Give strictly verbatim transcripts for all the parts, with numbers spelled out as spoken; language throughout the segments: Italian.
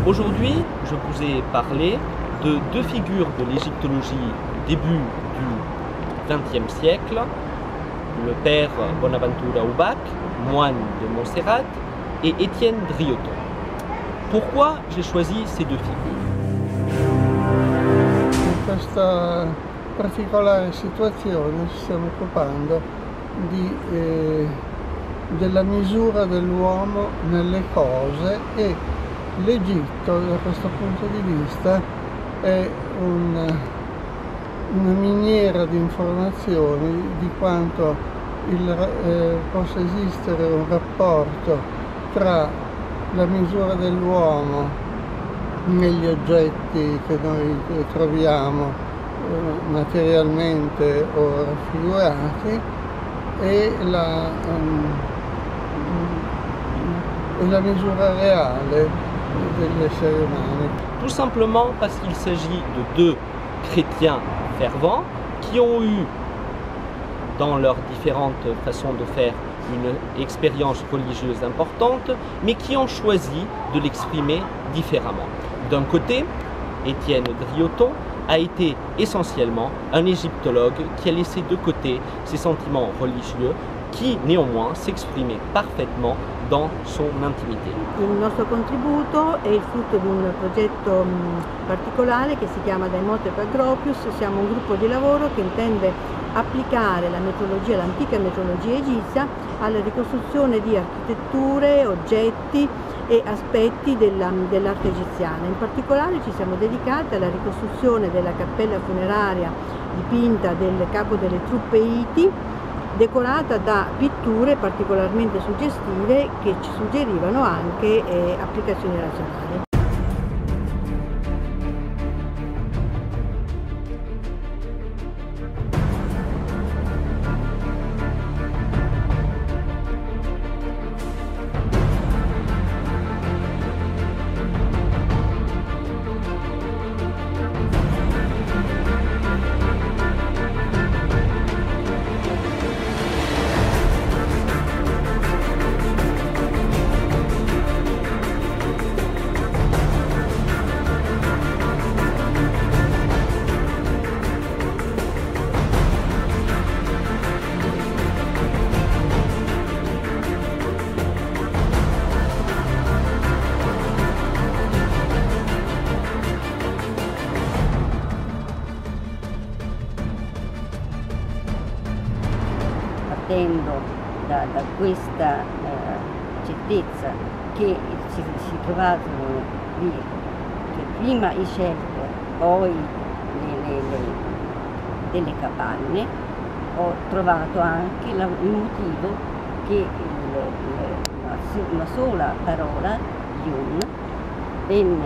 Aujourd'hui, je vous ai parlé de deux figures de l'égyptologie du début du vingtième siècle, le père Bonaventura Ubach, moine de Montserrat, et Étienne Drioton. Pourquoi j'ai choisi ces deux figures? In questa particolare situazione ci stiamo occupando di, eh, della misura dell'uomo nelle cose, e l'Egitto da questo punto di vista è un, una miniera di informazioni di quanto il, eh, possa esistere un rapporto tra la misura dell'uomo negli oggetti che noi troviamo eh, materialmente o raffigurati e la, um, e la misura reale degli esseri umani. Tout simplement parce qu'il s'agit de deux chrétiens fervents qui ont eu, dans leurs différentes façons de faire, une expérience religieuse importante, mais qui ont choisi de l'exprimer différemment. D'un côté, Étienne Drioton a été essentiellement un égyptologue qui a laissé de côté ses sentiments religieux, qui néanmoins s'exprimaient parfaitement dans son intimité. Il nostro contributo è il frutto di un progetto particolare che si chiama Daimotep Agropius. Siamo un gruppo di lavoro che intende applicare la metrologia, l'antica metrologia egizia alla ricostruzione di architetture, oggetti e aspetti dell'arte egiziana. In particolare ci siamo dedicati alla ricostruzione della cappella funeraria dipinta del capo delle truppe Iti, decorata da pitture particolarmente suggestive che ci suggerivano anche eh, applicazioni razionali. Partendo da, da questa eh, certezza che si, si trovarono lì, che prima i shelter, poi le, le, le, delle capanne, ho trovato anche la, il motivo che il, il, una, una sola parola, Yun, venne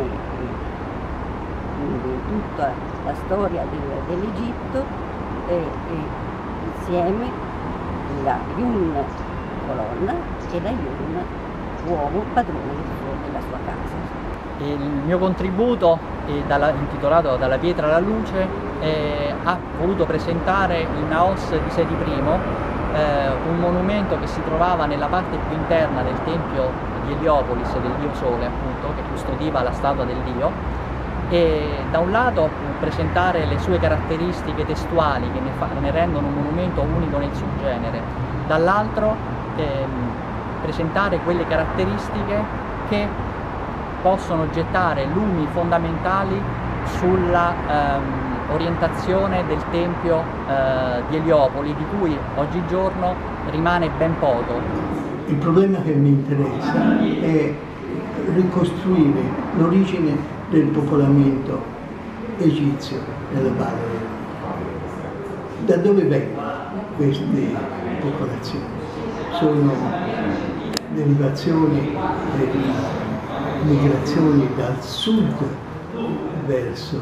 in tutta la storia del, dell'Egitto e, e insieme la Yun colonna e la Yun uomo padrone della sua casa. Il mio contributo, eh, dalla, intitolato Dalla pietra alla luce, eh, ha voluto presentare il Naos di Seti I, eh, un monumento che si trovava nella parte più interna del tempio di Eliopolis, del dio Sole appunto, che custodiva la statua del dio, e da un lato presentare le sue caratteristiche testuali che ne, fa, ne rendono un monumento unico nel suo genere, dall'altro ehm, presentare quelle caratteristiche che possono gettare lumi fondamentali sulla ehm, orientazione del tempio eh, di Eliopoli, di cui oggigiorno rimane ben poco. Il problema che mi interessa è ricostruire l'origine del popolamento egizio nella Valle del Nilo. Da dove vengono queste popolazioni? Sono derivazioni delle migrazioni dal sud verso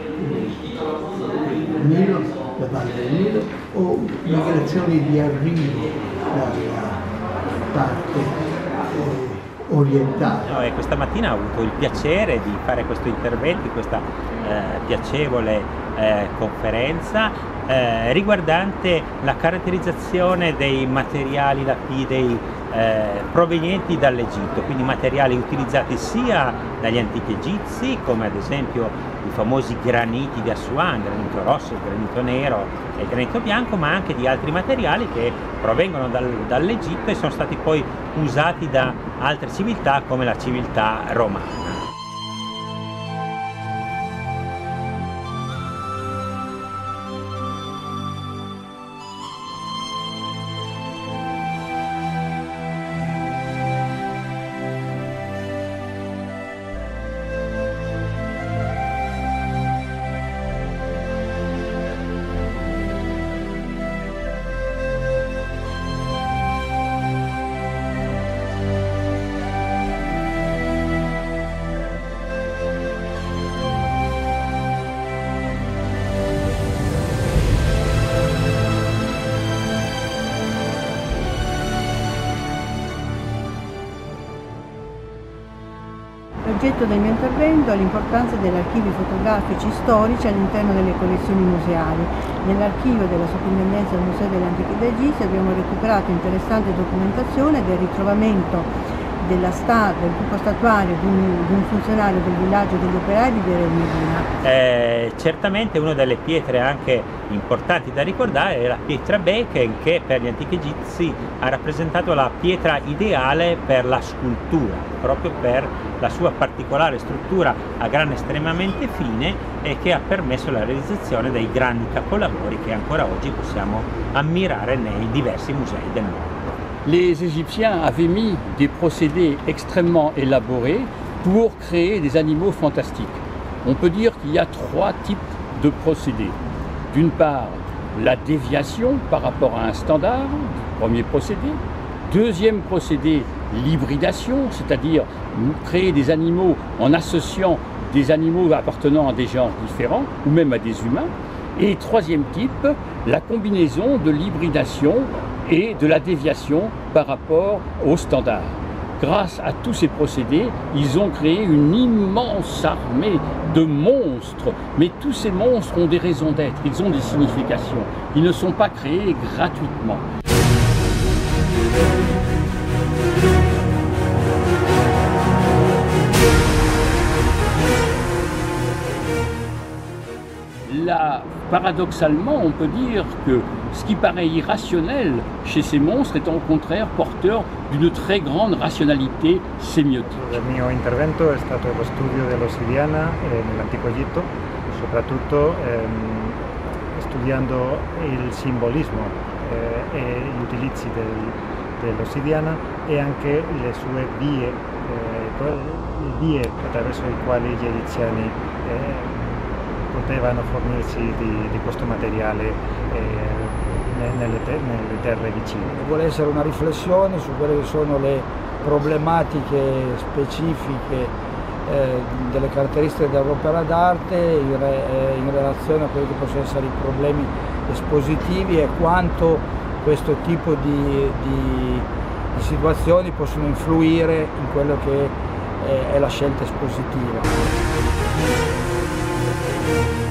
il Nilo, la Valle del Nilo, o migrazioni di arrivo dalla parte eh, orientale. No, e questa mattina ho avuto il piacere di fare questo intervento, questa eh, piacevole eh, conferenza eh, riguardante la caratterizzazione dei materiali lapidei eh, provenienti dall'Egitto, quindi materiali utilizzati sia dagli antichi egizi, come ad esempio i famosi graniti di Assuan, granito rosso, granito nero e granito bianco, ma anche di altri materiali che provengono dal, dall'Egitto e sono stati poi usati da altre civiltà come la civiltà romana. L'oggetto del mio intervento è l'importanza degli archivi fotografici storici all'interno delle collezioni museali. Nell'archivio della Soprintendenza del Museo delle Antiche d'Egitto abbiamo recuperato interessante documentazione del ritrovamento della sta, del gruppo statuario di un, di un funzionario del villaggio degli operai di Deir el-Medina. Eh, certamente una delle pietre anche importanti da ricordare è la pietra Beken, che per gli antichi egizi ha rappresentato la pietra ideale per la scultura, proprio per la sua particolare struttura a grana estremamente fine e che ha permesso la realizzazione dei grandi capolavori che ancora oggi possiamo ammirare nei diversi musei del mondo. Les Égyptiens avaient mis des procédés extrêmement élaborés pour créer des animaux fantastiques. On peut dire qu'il y a trois types de procédés. D'une part, la déviation par rapport à un standard, premier procédé. Deuxième procédé, l'hybridation, c'est-à-dire créer des animaux en associant des animaux appartenant à des genres différents ou même à des humains. Et troisième type, la combinaison de l'hybridation et de la déviation par rapport au standard. Grâce à tous ces procédés, ils ont créé une immense armée de monstres. Mais tous ces monstres ont des raisons d'être, ils ont des significations. Ils ne sont pas créés gratuitement. Là, paradoxalement, on peut dire que ce qui paraît irrationnel chez ces monstres est au contraire porteur d'une très grande razionalità semiotica. Il mio intervento è stato lo studio dell'ossidiana eh, nell'antico Egitto, soprattutto ehm, studiando il simbolismo eh, e gli utilizzi del, dell'ossidiana e anche le sue vie, eh, le vie attraverso le quali gli egiziani eh, potevano fornirsi di, di questo materiale eh, nelle, te, nelle terre vicine. Vuole essere una riflessione su quelle che sono le problematiche specifiche eh, delle caratteristiche dell'opera d'arte in, re, eh, in relazione a quelli che possono essere i problemi espositivi e quanto questo tipo di, di, di situazioni possono influire in quello che è, è la scelta espositiva.